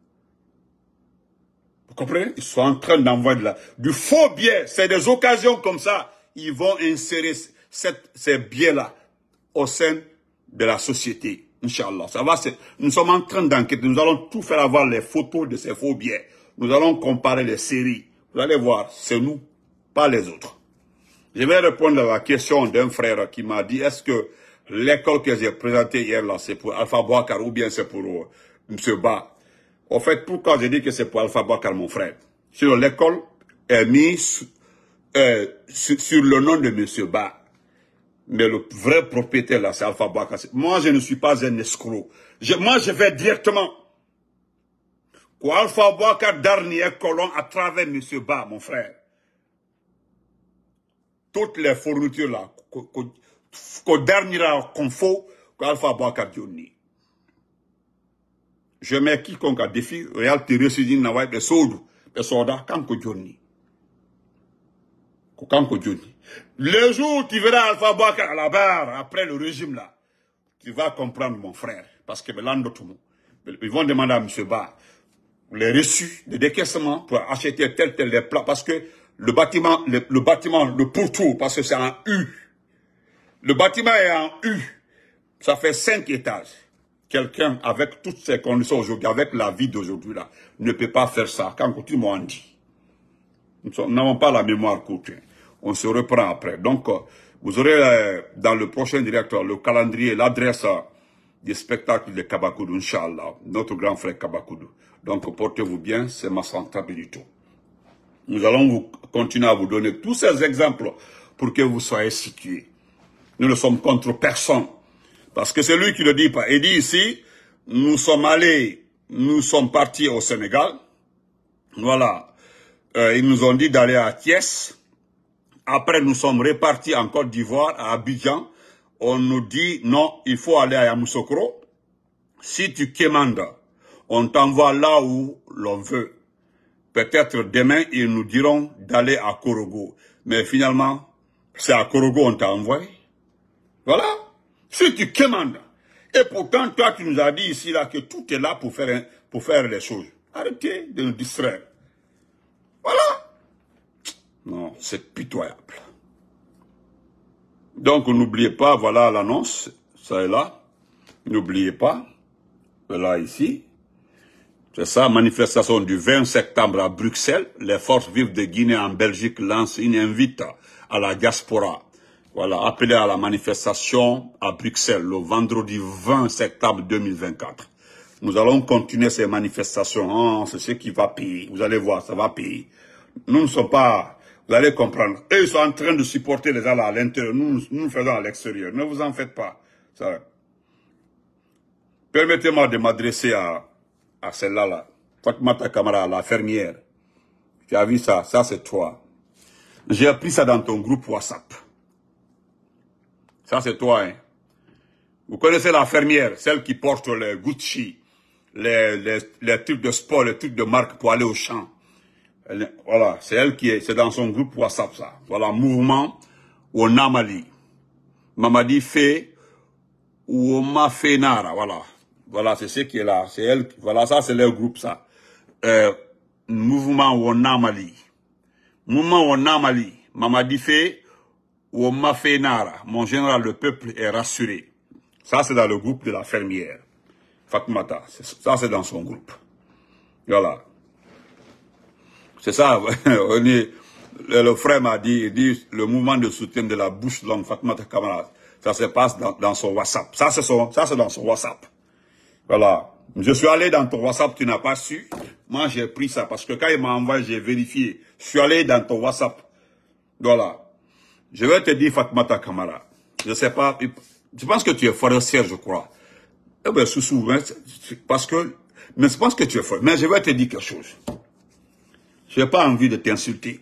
Vous comprenez? Ils sont en train d'envoyer de la, du faux billet. C'est des occasions comme ça. Ils vont insérer cette, ces biais-là au sein de la société. Inch'Allah. Ça va, nous sommes en train d'enquêter. Nous allons tout faire avoir les photos de ces faux billets. Nous allons comparer les séries. Vous allez voir, c'est nous, pas les autres. Je vais répondre à la question d'un frère qui m'a dit, est-ce que l'école que j'ai présentée hier là, c'est pour Alpha Bouakar ou bien c'est pour euh, M. Ba? En fait, pourquoi j'ai dit que c'est pour Alpha Bouakar, mon frère? Sinon, l'école est mise euh, sur, sur le nom de M. Ba. Mais le vrai propriétaire là, c'est Alpha Bouakar. Moi, je ne suis pas un escroc. Je, moi, je vais directement. Quoi, Alpha Bouakar dernier colon à travers M. Ba, mon frère. Toutes les fournitures là, qu'au dernier qu'on faut, qu'Alpha Bouakar Johnny. Je mets quiconque à défi, réal te récide n'avoir des soldats, des soldats, quand que Johnny. Quand que Johnny. Le jour où tu verras Alpha Bouakar à la barre, après le régime là, tu vas comprendre mon frère. Parce que ils vont demander à M. Ba les reçus de décaissement pour acheter tel tel les plats. Parce que le bâtiment, le, le bâtiment, le pourtour, parce que c'est en U. Le bâtiment est en U. Ça fait cinq étages. Quelqu'un avec toutes ces conditions aujourd'hui, avec la vie d'aujourd'hui là, ne peut pas faire ça. Quand tout le monde dit. Nous n'avons pas la mémoire courte. On se reprend après. Donc, vous aurez euh, dans le prochain direct le calendrier, l'adresse euh, des spectacles de Kabakoudou, Inch'Allah, notre grand frère Kabakoudou. Donc, portez-vous bien, c'est ma sensibilité. Nous allons vous continuer à vous donner tous ces exemples pour que vous soyez situés. Nous ne sommes contre personne. Parce que c'est lui qui le dit pas. Il dit ici, nous sommes allés, nous sommes partis au Sénégal. Voilà. Euh, ils nous ont dit d'aller à Thiès. Après, nous sommes repartis en Côte d'Ivoire, à Abidjan. On nous dit, non, il faut aller à Yamoussoukro. Si tu commandes, on t'envoie là où l'on veut. Peut-être demain, ils nous diront d'aller à Korogo. Mais finalement, c'est à Korogo on t'a envoyé. Voilà. Si tu commandes. Et pourtant, toi, tu nous as dit ici là que tout est là pour faire, pour faire les choses. Arrêtez de nous distraire. Voilà. Non, c'est pitoyable. Donc, n'oubliez pas, voilà l'annonce. Ça est là. N'oubliez pas. Voilà ici. C'est ça, manifestation du vingt septembre à Bruxelles. Les forces vives de Guinée en Belgique lancent une invite à la diaspora. Voilà, appelé à la manifestation à Bruxelles le vendredi vingt septembre deux mille vingt-quatre. Nous allons continuer ces manifestations. Oh, c'est ce qui va payer. Vous allez voir, ça va payer. Nous ne sommes pas... Vous allez comprendre. Eux, ils sont en train de supporter les gens à l'intérieur. Nous, nous faisons à l'extérieur. Ne vous en faites pas. Permettez-moi de m'adresser à, à celle-là, là. Fatmata Kamara, la fermière. Tu as vu ça? Ça, c'est toi. J'ai appris ça dans ton groupe WhatsApp. Ça, c'est toi, hein. Vous connaissez la fermière, celle qui porte les Gucci, les, les, les trucs de sport, les trucs de marque pour aller au champ. Elle, voilà, c'est elle qui est, c'est dans son groupe WhatsApp, ça. Voilà, mouvement au Namali. Mamadi fait ou ma fait nara, voilà. Voilà, c'est ce qui est là. C'est elle, voilà, ça, c'est leur groupe, ça. Euh, mouvement au Namali. Mouvement au Namali. Mamadi fait ou ma fait nara. Mon général, le peuple est rassuré. Ça, c'est dans le groupe de la fermière. Fatmata. Ça, c'est dans son groupe. Voilà. C'est ça. Le frère m'a dit, il dit, le mouvement de soutien de la bouche longue, Fatmata Kamara, ça se passe dans, dans son WhatsApp. Ça, c'est son, ça, c'est dans son WhatsApp. Voilà. Je suis allé dans ton WhatsApp, tu n'as pas su. Moi, j'ai pris ça parce que quand il m'a envoyé, j'ai vérifié. Je suis allé dans ton WhatsApp. Voilà. Je vais te dire, Fatmata Kamara. Je sais pas. Je pense que tu es forestière, je crois. Eh bien, sous-sous, parce que, mais je pense que tu es fort. Mais je vais te dire quelque chose. Je n'ai pas envie de t'insulter.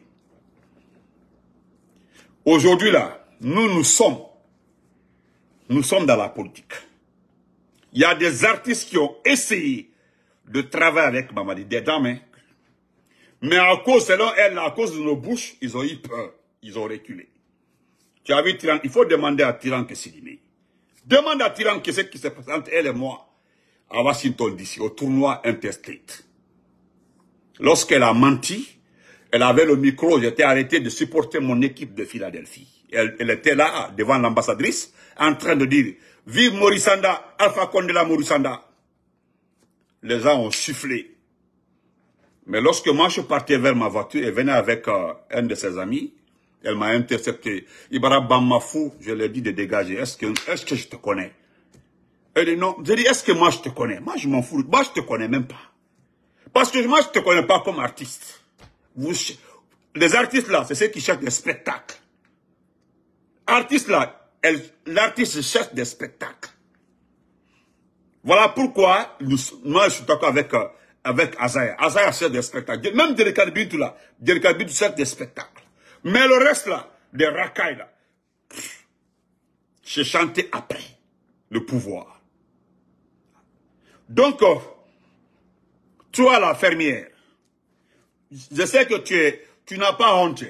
Aujourd'hui, là, nous, nous sommes, nous sommes dans la politique. Il y a des artistes qui ont essayé de travailler avec Mamadi, des dames, hein. Mais à cause, selon elle, à cause de nos bouches, ils ont eu peur. Ils ont reculé. Tu as vu Tiran, il faut demander à Tiran Kessidine. Demande à Tiran que ce qui se présente, elle et moi, à Washington D C, au tournoi Interstate. Lorsqu'elle a menti, elle avait le micro, j'étais arrêté de supporter mon équipe de Philadelphie. Elle, elle était là, devant l'ambassadrice, en train de dire, vive Morissanda, Alpha Condela Morissanda. Les gens ont sifflé. Mais lorsque moi je partais vers ma voiture et venais avec euh, un de ses amis, elle m'a intercepté. Ibara Bamafou, je lui ai dit de dégager. Est-ce que, est-ce que je te connais? Elle dit non. J'ai dit, est-ce que moi je te connais? Moi je m'en fous. Moi je te connais même pas. Parce que moi je te connais pas comme artiste. Vous, les artistes là, c'est ceux qui cherchent des spectacles. Artistes là, l'artiste cherche des spectacles. Voilà pourquoi nous, moi je suis d'accord avec, euh, avec Azaya. Azaya cherche des spectacles. Même Derek Bintou là, Derek Bintou cherche des spectacles. Mais le reste là, des racailles là, j'ai chanté après le pouvoir. Donc, euh, toi la fermière, je sais que tu es, tu n'as pas honte.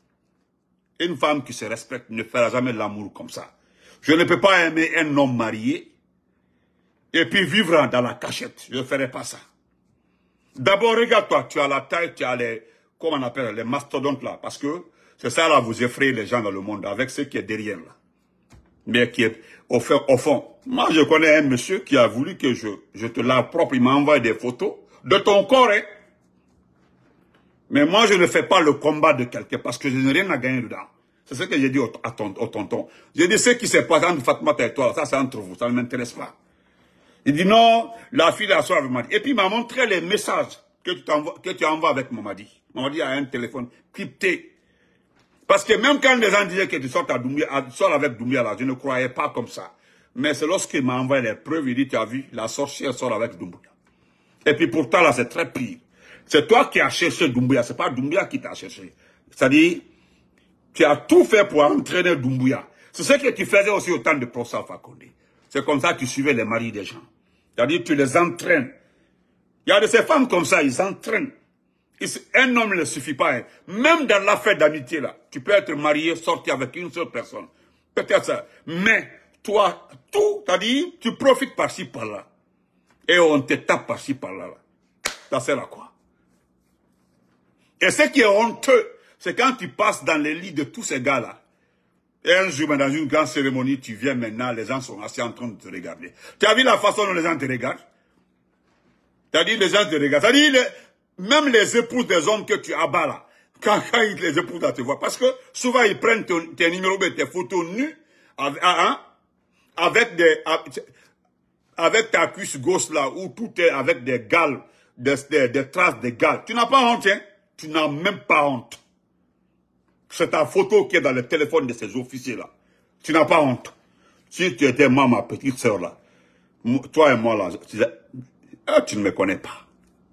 Une femme qui se respecte ne fera jamais l'amour comme ça. Je ne peux pas aimer un homme marié et puis vivre dans la cachette. Je ne ferai pas ça. D'abord, regarde-toi, tu as la taille, tu as les, comment on appelle, les mastodontes là, parce que c'est ça là, vous effrayez les gens dans le monde avec ce qui est derrière là. Mais qui est au fond, au fond. Moi, je connais un monsieur qui a voulu que je, je te lave propre, il m'a envoyé des photos de ton corps, hein. Mais moi, je ne fais pas le combat de quelqu'un parce que je n'ai rien à gagner dedans. C'est ce que j'ai dit au, à ton, au tonton. J'ai dit, ce qui se passe entre Fatoumata et toi, ça c'est entre vous, ça ne m'intéresse pas. Il dit non, la fille a soif avec Mamadi. Et puis il m'a montré les messages que tu, que tu envoies avec Mamadi. Mamadi a un téléphone crypté. Parce que même quand les gens disaient que tu sortes à Doumbia, sors avec Doumbia là, je ne croyais pas comme ça. Mais c'est lorsqu'il m'a envoyé les preuves, il dit, tu as vu, la sorcière sort avec Doumbia. Et puis pourtant là, c'est très pire. C'est toi qui as cherché Doumbia, c'est pas Doumbia qui t'a cherché. C'est-à-dire, tu as tout fait pour entraîner Doumbia. C'est ce que tu faisais aussi au temps de Prof Alpha Condé. C'est comme ça que tu suivais les maris des gens. C'est-à-dire, tu les entraînes. Il y a de ces femmes comme ça, ils entraînent. Un homme ne suffit pas. Hein. Même dans l'affaire d'amitié, là, tu peux être marié, sortir avec une seule personne. Peut-être ça. Mais, toi, tout, c'est-à-dire, tu profites par-ci, par-là. Et on te tape par-ci, par-là. Là. Ça sert à quoi? Et ce qui est honteux, c'est quand tu passes dans les lits de tous ces gars-là. Et un jour, dans une grande cérémonie, tu viens maintenant, les gens sont assis en train de te regarder. Tu as vu la façon dont les gens te regardent? Tu as dit les gens te regardent. Tu as dit, les, même les épouses des hommes que tu abats là, quand, quand les épouses là te voient, parce que souvent ils prennent ton, tes numéros, tes photos nues, avec, hein, avec des, avec ta cuisse gauche là, où tout est avec des gales, des, des, des traces de gales. Tu n'as pas honte, hein? Tu n'as même pas honte. C'est ta photo qui est dans le téléphone de ces officiers-là. Tu n'as pas honte. Si tu étais moi, ma petite sœur, là, toi et moi, là, tu, tu ne me connais pas.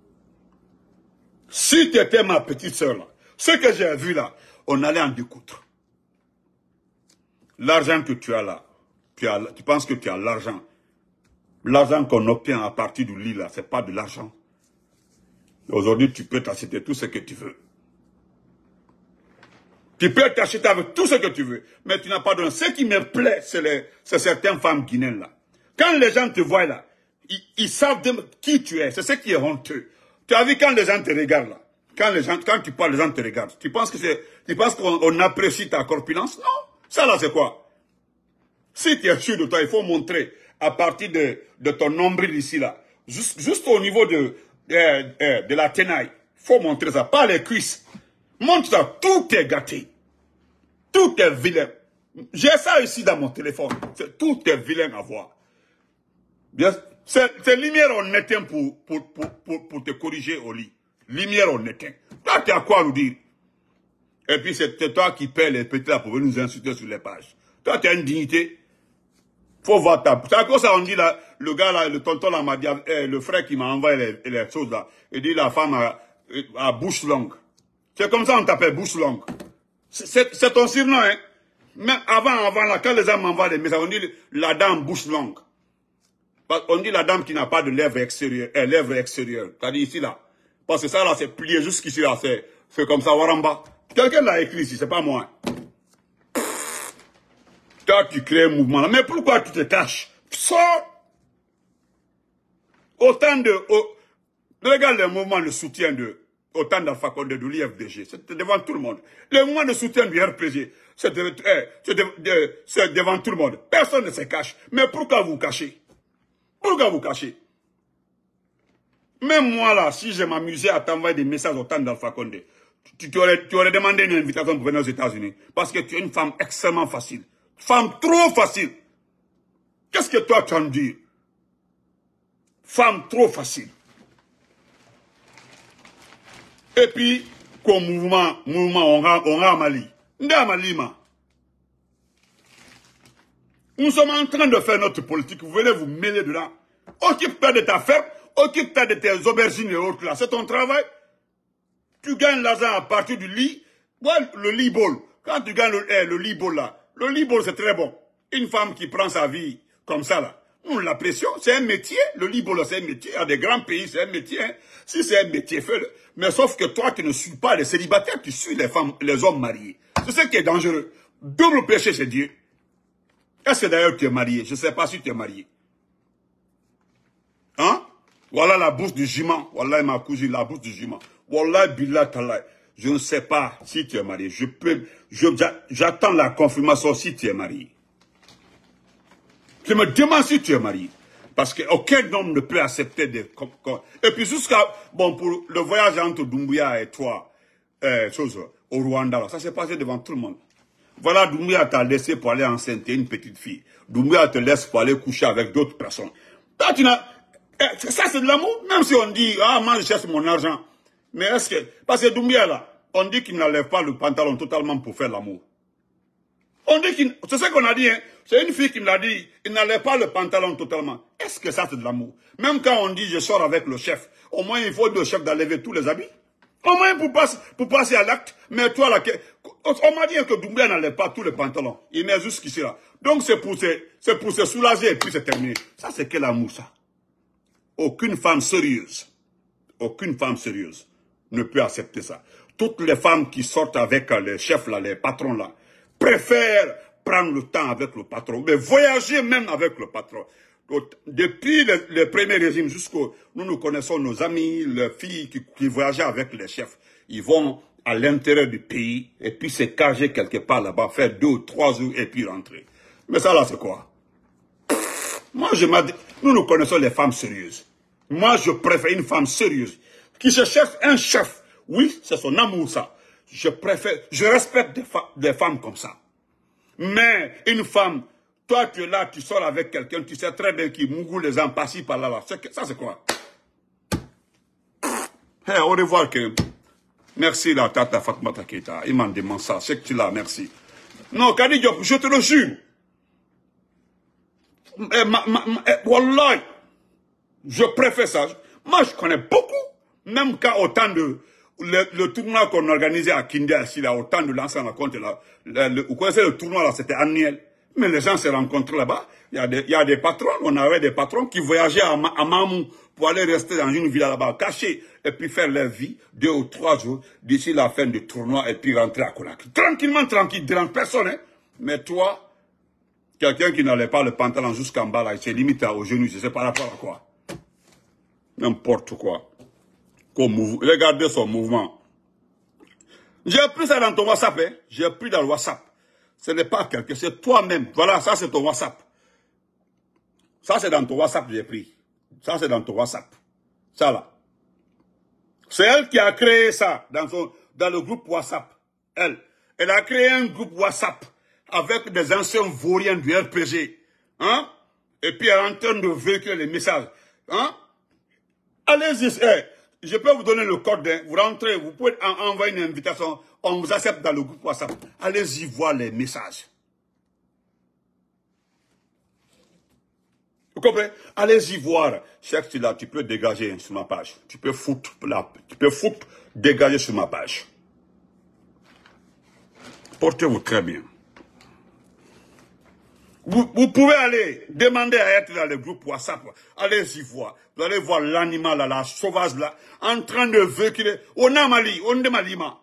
Si tu étais ma petite sœur, là, ce que j'ai vu, là, on allait en découdre. L'argent que tu as là, tu, as, tu penses que tu as l'argent. L'argent qu'on obtient à partir du lit, là, c'est pas de l'argent. Aujourd'hui, tu peux t'acheter tout ce que tu veux. Tu peux t'acheter avec tout ce que tu veux. Mais tu n'as pas de... Ce qui me plaît, c'est certaines femmes guinéennes là. Quand les gens te voient là, ils, ils savent de qui tu es. C'est ce qui est honteux. Tu as vu quand les gens te regardent là. Quand, les gens, quand tu parles, les gens te regardent. Tu penses que c'est, tu penses qu'on apprécie ta corpulence? Non. Ça là, c'est quoi? Si tu es sûr de toi, il faut montrer à partir de, de ton nombril ici là. Juste, juste au niveau de... Euh, euh, de la tenaille. Il faut montrer ça, pas les cuisses. Montre ça, tout est gâté. Tout est vilain. J'ai ça ici dans mon téléphone. Tout est vilain à voir. C'est lumière on éteint pour, pour, pour, pour, pour te corriger au lit. Lumière on éteint. Toi, tu as quoi nous dire? Et puis c'est toi qui paies les petits là pour venir nous insulter sur les pages. Toi, tu as une dignité. Faut voir ta... C'est à cause ça on dit là, le gars là, le tonton là m'a dit, eh, le frère qui m'a envoyé les, les choses là, il dit la femme a, a bouche longue. C'est comme ça on t'appelle bouche longue. C'est ton surnom, hein. Mais avant, avant, là, quand les gens m'envoient des messages, on dit la dame bouche longue. On dit la dame qui n'a pas de lèvres extérieures, euh, lèvres extérieures. C'est-à-dire ici, là. Parce que ça, là, c'est plié jusqu'ici, là. C'est comme ça, Waramba. Quelqu'un l'a écrit ici, c'est pas moi. Toi, tu crées un mouvement là. Mais pourquoi tu te caches? Sors! Autant de... Oh, regarde le mouvement de soutien de... Autant d'Alpha Condé de l'I F D G. C'est devant tout le monde. Le mouvement de soutien du R P G, c'est de, de, de, de, devant tout le monde. Personne ne se cache. Mais pourquoi vous cachez? Pourquoi vous cachez? Même moi là, si je m'amusais à t'envoyer des messages au temps d'Alpha Condé, tu, tu, aurais, tu aurais demandé une invitation pour venir aux États-Unis. Parce que tu es une femme extrêmement facile. Femme trop facile. Qu'est-ce que toi tu en dis? Femme trop facile. Et puis, comme mouvement, mouvement, on a, on a Mali. Nda Mali, ma. Nous sommes en train de faire notre politique. Vous venez vous mêler dedans. Occupe-toi de ta ferme. Occupe-toi de tes aubergines et autres là. C'est ton travail. Tu gagnes l'argent à partir du lit. Ouais, le lit ball. Quand tu gagnes le, eh, le lit ball là. Le lit ball, c'est très bon. Une femme qui prend sa vie comme ça là. Nous l'apprécions. C'est un métier. Le lit ball, c'est un métier. Il y a des grands pays, c'est un métier. Hein. Si c'est un métier, fais-le. Mais sauf que toi, tu ne suis pas les célibataires, tu suis les femmes, les hommes mariés. C'est ce qui est dangereux. Double péché chez Dieu. Est-ce que d'ailleurs tu es marié? Je ne sais pas si tu es marié. Hein? Voilà la bourse du jument. Voilà ma cousine, la bourse du jument. Voilà billah tallah. Je ne sais pas si tu es marié. Je peux, je, j'attends la confirmation si tu es marié. Je me demande si tu es marié. Parce qu'aucun homme ne peut accepter des... Et puis jusqu'à... Bon, pour le voyage entre Doumbouya et toi, euh, chose, au Rwanda, là, ça s'est passé devant tout le monde. Voilà, Doumbouya t'a laissé pour aller enceinte une petite fille. Doumbouya te laisse pour aller coucher avec d'autres personnes. Toi, tu n'as... Ça, c'est de l'amour. Même si on dit, ah, moi, je cherche mon argent. Mais est-ce que... Parce que Doumbouya, là, on dit qu'il n'enlève pas le pantalon totalement pour faire l'amour. On dit qu'il... C'est ce qu'on a dit, hein. C'est une fille qui me l'a dit, il n'enlève pas le pantalon totalement. Est-ce que ça, c'est de l'amour? Même quand on dit, je sors avec le chef, au moins, il faut le chef d'enlever tous les habits. Au moins, pour passer, pour passer à l'acte. Mais toi, là, on m'a dit que Doumbouya n'enlève pas tous les pantalons. Il met jusqu'ici, là. Donc, c'est pour se, c'est pour se soulager et puis c'est terminé. Ça, c'est quel amour, ça? Aucune femme sérieuse, aucune femme sérieuse ne peut accepter ça. Toutes les femmes qui sortent avec les chefs, là, les patrons, là, préfèrent prendre le temps avec le patron, mais voyager même avec le patron. Donc, depuis le, le premier régime jusqu'au... Nous, nous connaissons nos amis, les filles qui, qui voyageaient avec les chefs. Ils vont à l'intérieur du pays et puis se cacher quelque part là-bas, faire deux ou trois jours et puis rentrer. Mais ça là, c'est quoi? Moi, je m'adresse... Nous, nous connaissons les femmes sérieuses. Moi, je préfère une femme sérieuse qui se cherche un chef. Oui, c'est son amour, ça. Je préfère... Je respecte des, fa des femmes comme ça. Mais une femme, toi tu es là, tu sors avec quelqu'un, tu sais très bien qu'il mougou les gens par-ci, par-là. Là. Ça c'est quoi? Hey, au revoir. Que... Merci la tata Fatmata Keita. Il m'a demandé ça. C'est que tu l'as, merci. Non, Kadi Diop, je te le jure. Eh, ma, ma, ma, eh, Wallah, je préfère ça. Moi, je connais beaucoup. Même quand autant de... Le, le tournoi qu'on organisait à Kindia, ici, là, au temps de l'ancien compte, là, le, le, vous connaissez le tournoi, là, c'était annuel. Mais les gens se rencontrent là-bas. Il y a des, il y a des patrons, on avait des patrons qui voyageaient à, à Mamou pour aller rester dans une villa là-bas, cachés, et puis faire leur vie, deux ou trois jours, d'ici la fin du tournoi, et puis rentrer à Conakry. Tranquillement, tranquille, dérange personne, hein. Mais toi, quelqu'un qui n'allait pas le pantalon jusqu'en bas, là, il se limite aux genoux, je sais pas rapport à quoi. N'importe quoi. Regardez son mouvement. J'ai pris ça dans ton WhatsApp, hein. J'ai pris dans le WhatsApp. Ce n'est pas quelqu'un, c'est toi-même. Voilà, ça c'est ton WhatsApp. Ça c'est dans ton WhatsApp, j'ai pris. Ça c'est dans ton WhatsApp. Ça là. C'est elle qui a créé ça dans, son, dans le groupe WhatsApp. Elle. Elle a créé un groupe WhatsApp avec des anciens vauriens du R P G. Hein? Et puis elle est en train de véhiculer les messages. Hein? Allez-y, hey. Je peux vous donner le code, hein. Vous rentrez, vous pouvez en, envoyer une invitation, on vous accepte dans le groupe WhatsApp. Allez-y voir les messages. Vous comprenez? Allez-y voir. Cheikh, là, tu peux dégager sur ma page. Tu peux foutre, là, tu peux foutre, dégager sur ma page. Portez-vous très bien. Vous, vous pouvez aller demander à être dans le groupe WhatsApp. Allez-y voir. Vous allez voir l'animal là, la sauvage là, en train de véhiculer. On a Mali, on est Malima.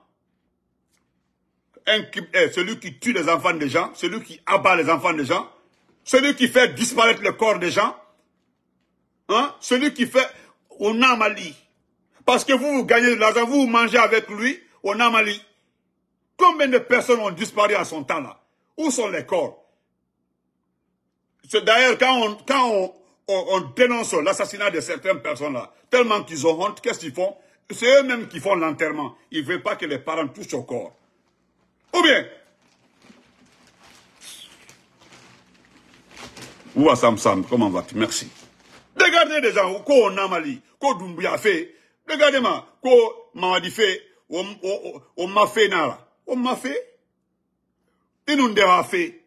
Un, eh, celui qui tue les enfants des gens, celui qui abat les enfants des gens, celui qui fait disparaître le corps des gens, hein, celui qui fait, on a Mali. Parce que vous, vous gagnez de l'argent, vous, vous mangez avec lui, on a Mali. Combien de personnes ont disparu à son temps là? Où sont les corps? D'ailleurs, quand on, quand on, on, on dénonce l'assassinat de certaines personnes là, tellement qu'ils ont honte, qu'est-ce qu'ils font? C'est eux-mêmes qui font l'enterrement. Ils ne veulent pas que les parents touchent au corps. Ou bien, Ouah Sam Sam, comment vas-tu? Merci. Regardez des gens, qu'on a Mali, qu'on Doumbouya fait, regardez-moi, qu'on Mamadi fait, on m'a fait nara. On m'a fait. Et nous devons fait.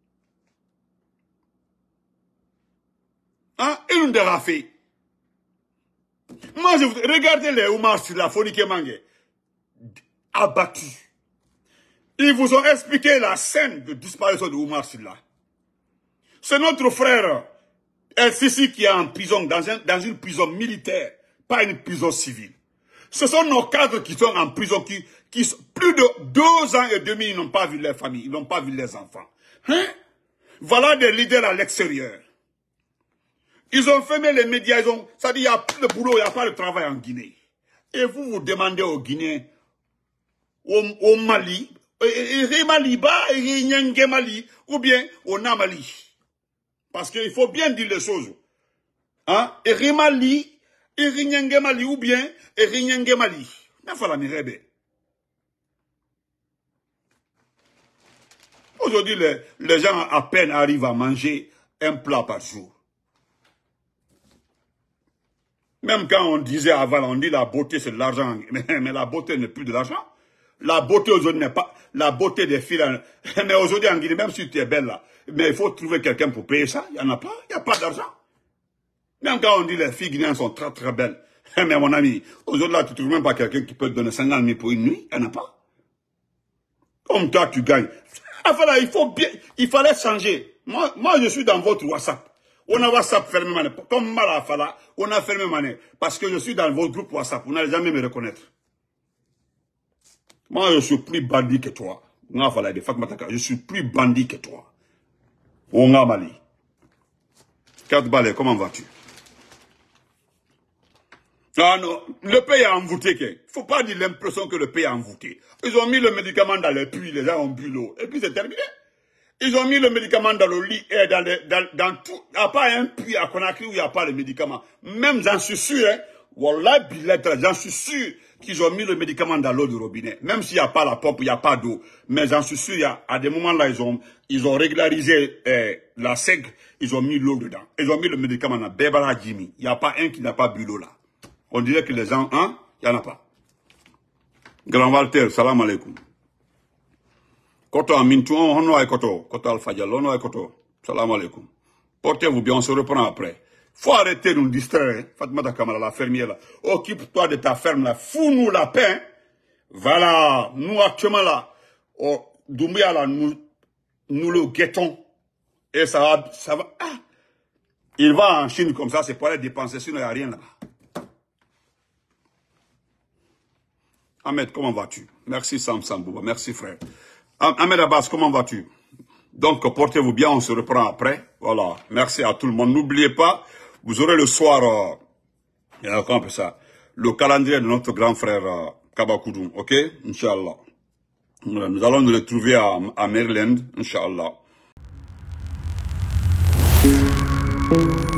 Hein? Et nous devons fait. Moi, je vous... Regardez les Oumar sur la folie qui est manguée. Abattus. Ils vous ont expliqué la scène de disparition de Oumar Silla. C'est notre frère El Sisi qui est en prison, dans, un, dans une prison militaire, pas une prison civile. Ce sont nos cadres qui sont en prison, qui, qui sont plus de deux ans et demi, ils n'ont pas vu leur famille, ils n'ont pas vu leurs enfants. Hein? Voilà des leaders à l'extérieur. Ils ont fermé les médias, ils ont, ça dit, il n'y a plus de boulot, il n'y a pas de travail en Guinée. Et vous vous demandez aux Guinéens, au, au Mali, Mali, Mali, ou bien au Namali. Parce qu'il faut bien dire les choses. Hein? Mali, Mali, ou bien Mali. Mais il faut la mirebe. Aujourd'hui, les, les gens à peine arrivent à manger un plat par jour. Même quand on disait avant, on dit la beauté c'est de l'argent. Mais, mais la beauté n'est plus de l'argent. La beauté aujourd'hui n'est pas la beauté des filles. Mais aujourd'hui en Guinée, même si tu es belle là, mais il faut trouver quelqu'un pour payer ça. Il n'y en a pas. Il n'y a pas d'argent. Même quand on dit les filles guinéennes sont très très belles. Mais mon ami, aujourd'hui là, tu ne trouves même pas quelqu'un qui peut te donner cinquante mille pour une nuit. Il n'y en a pas. Comme toi, tu gagnes. Enfin là, il faut bien, il fallait changer. Moi, moi, je suis dans votre WhatsApp. On a WhatsApp fermé mané. Comme Malafala, on a fermé mané. Parce que je suis dans votre groupe WhatsApp. Vous n'allez jamais me reconnaître. Moi, je suis plus bandit que toi. Je suis plus bandit que toi. On a Mali. Quatre balais, comment vas-tu? Ah non, le pays a envoûté. Il ne faut pas dire l'impression que le pays a envoûté. Ils ont mis le médicament dans les puits, les gens ont bu l'eau. Et puis c'est terminé. Ils ont mis le médicament dans le lit et dans, les, dans, dans tout. Il n'y a pas un puits à Conakry où il n'y a pas le médicament. Même j'en suis sûr, hein. Wallah, j'en suis sûr qu'ils ont mis le médicament dans l'eau du robinet. Même s'il n'y a pas la pompe, il n'y a pas d'eau. Mais j'en suis sûr, il y a, à des moments là, ils ont, ils ont régularisé eh, la seigle, ils ont mis l'eau dedans. Ils ont mis le médicament dans Bébara Jimmy. Il n'y a pas un qui n'a pas bu l'eau là. On dirait que les gens, hein, il n'y en a pas. Grand Walter, salam alaikum. Koto Amintou, on a Koto, Koto Al-Fadjal, on a Koto, salam alaikum. Portez-vous bien, on se reprend après. Faut arrêter de nous distraire, Fatma Kamala, la fermière là. Occupe-toi de ta ferme là, fous-nous la paix. Voilà, nous actuellement là, oh, Doumbouya là, nous, nous le guettons. Et ça va, ça va, ah. Il va en Chine comme ça, c'est pour aller dépenser, sinon il n'y a rien là-bas. Ahmed, comment vas-tu? Merci Sam Sambouba, merci frère. Ahmed Abbas, comment vas-tu? Donc, portez-vous bien, on se reprend après. Voilà, merci à tout le monde. N'oubliez pas, vous aurez le soir, euh, comment on appelle ça, le calendrier de notre grand frère euh, Kabakoudoum, ok? Inch'Allah. Nous allons nous retrouver à, à Maryland, Inch'Allah.